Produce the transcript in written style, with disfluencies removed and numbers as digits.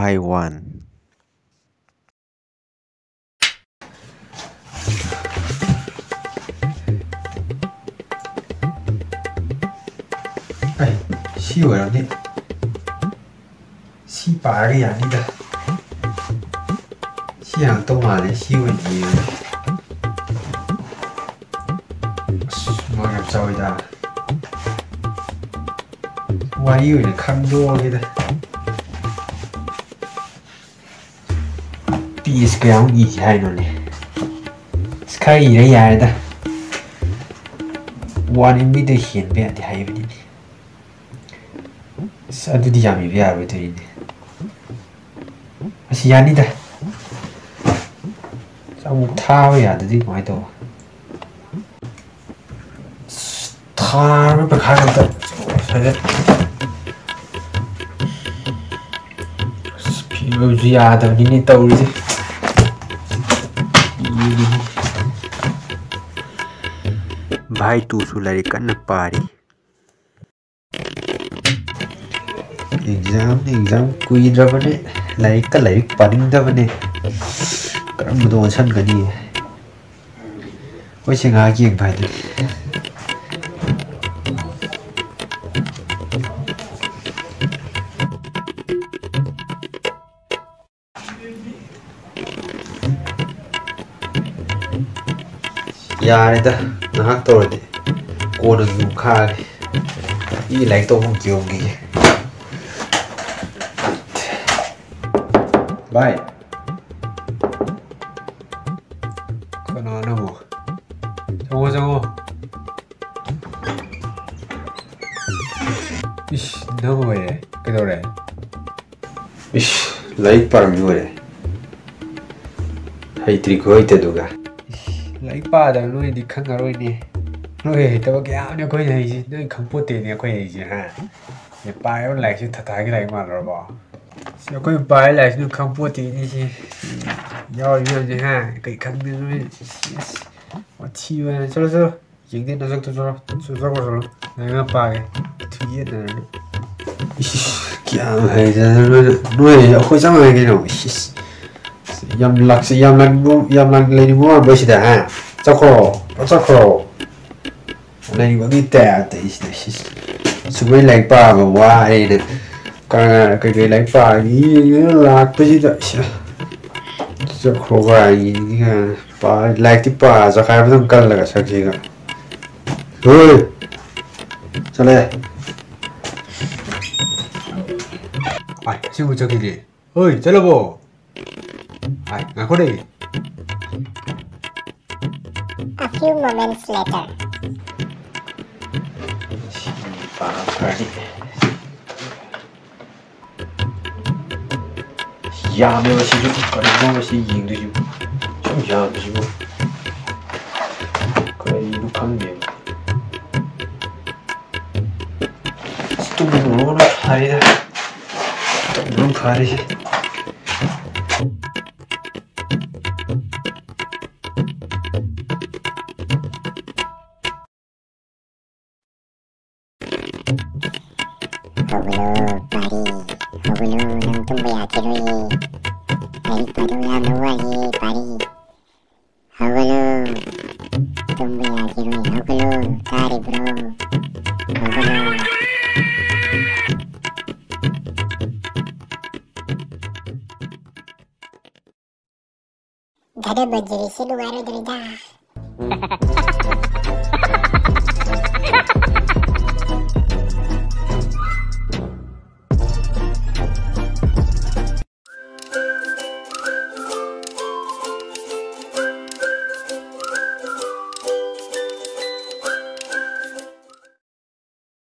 High One. Ay, si 어렵니? 시 빠르게 아니다. 시랑 또 말해 시원이. 뭐가 잡자오이다. 와이유는 강도하게다. 비스 그냥 이지 하이노네. 스카이를 야다. 와는 미드 현배한테 하이브니. 사두디 잠이 비하고 들이네. 아시 아니다. 좀 타워야 되지 뭐해도. 타를 가겠다. 저게. 스피로지 야다니니 떠오르지. भाई तूसु like कन्न पारी एग्जाम कुइद्रबने लाइक पानिंदबने करमदो छनगनी ओइसेगा गेंग भाइदे यारेदा नहाक तोरदे कोन नु खागे 이 लाइक तो हम क्योंगी बाय 그나노 정호 이씨 너무 왜 그래 이씨 라이크 바람 요래 하이트리 거의 때도가 라이크 바다 너희들 칸가로이니 너희 또 그냥 거의 해지 너희 강포대네 거의 해지 하 빠요 라이크 타타게 라이크 말어 봐 거의 빠요 라이크 강포대니 시 야이제 하 거의 강들 치유는 서서 얘기 나서도 저거 내가 빠게 뒤에는 क्या है नोए अखोई समय के नो yam lak lady mo bashida ha chakro lady bagi ta is subai like pa ba wa ai de ka like pa ni lak bashida chakro ga ni pa like ti pa za khai ba kal laga sakji ga oi chale ai 친구 저기지 어이 잘라보 ai ngạc có đi. A few moments later. Ya mấy bác sĩ giúp có đến bác sĩ nhìn được chứ không ya bác sĩ có đây lúc khăn miệng 또 뭐나 파리다 너무 파리지 Hawalo pari, hawalo nang tumbaya kiroi, pari paduya nawali pari, hawalo tumbaya kiroi, hawalo tari bro, hawalo. Gada bajiri si luar dari dah.